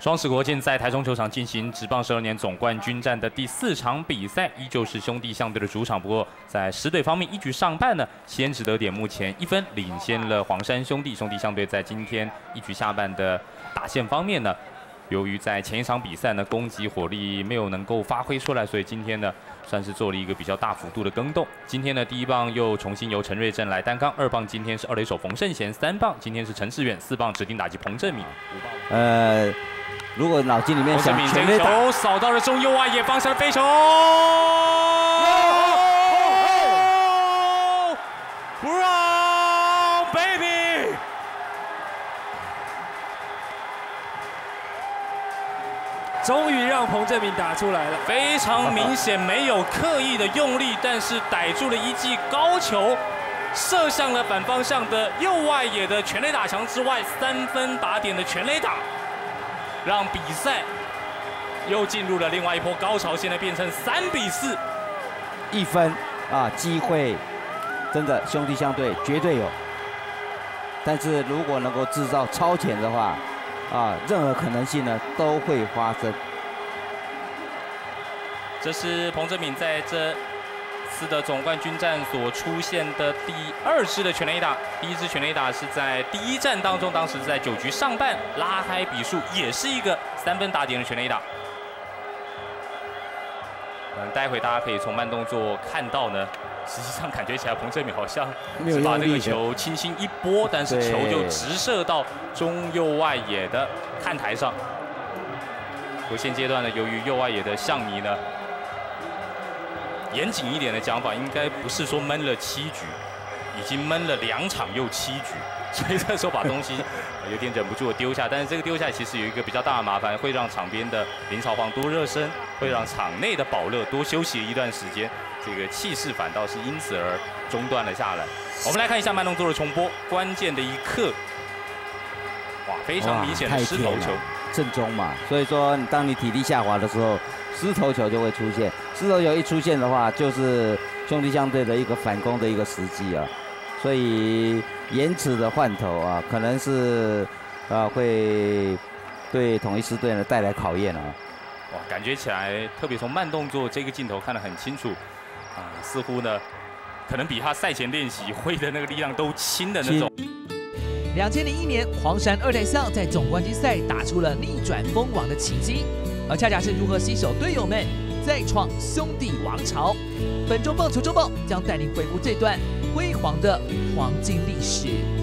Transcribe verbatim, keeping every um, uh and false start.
双十国境在台中球场进行职棒十二年总冠军战的第四场比赛，依旧是兄弟象队的主场。不过在十队方面，一局上半呢，先值得点目前一分领先了黄山兄弟。兄弟象队在今天一局下半的打线方面呢，由于在前一场比赛呢攻击火力没有能够发挥出来，所以今天呢算是做了一个比较大幅度的更动。今天呢第一棒又重新由陈瑞正来担纲，二棒今天是二垒手冯胜贤，三棒今天是陈世远，四棒指定打击彭正敏。 呃。 如果脑筋里面想全垒打， 球扫到了中右外野方向的飞球，不让 baby， 终于让彭正明打出来了， 非常明显，没有刻意的用力，但是逮住了一记高球，射向了反方向的右外野的全垒打墙之外，三分打点的全垒打。 让比赛又进入了另外一波高潮，现在变成三比四， 一分啊，机会真的兄弟象队绝对有，但是如果能够制造超前的话，啊，任何可能性呢都会发生。 这是彭正敏在这次的总冠军战所出现的第二支的全垒打，第一支全垒打是在第一战当中，当时在九局上半拉开比数，也是一个三分打点的全垒打。嗯，待会大家可以从慢动作看到呢，实际上感觉起来彭正敏好像是把这个球轻轻一拨，但是球就直射到中右外野的看台上。不过现阶段呢，由于右外野的象迷呢。 严谨一点的讲法，应该不是说闷了七局，已经闷了两场又七局，所以这时候把东西有点忍不住的丢下。但是这个丢下其实有一个比较大的麻烦，会让场边的林朝煌多热身，会让场内的保乐多休息一段时间，这个气势反倒是因此而中断了下来。我们来看一下慢动作的重播，关键的一刻，哇，非常明显的失头球， 正中嘛。所以说，当你体力下滑的时候。 失头球就会出现，失头球一出现的话，就是兄弟象队的一个反攻的一个时机啊，所以延迟的换头啊，可能是啊会对统一狮队呢带来考验啊。 哇，感觉起来，特别从慢动作这个镜头看得很清楚啊，似乎呢，可能比他赛前练习挥的那个力量都轻的那种。 两千零一年，黄山二代象在总冠军赛打出了逆转封王的奇迹。 而恰恰是如何携手队友们再创兄弟王朝。本周棒球周报将带您回顾这段辉煌的黄金历史。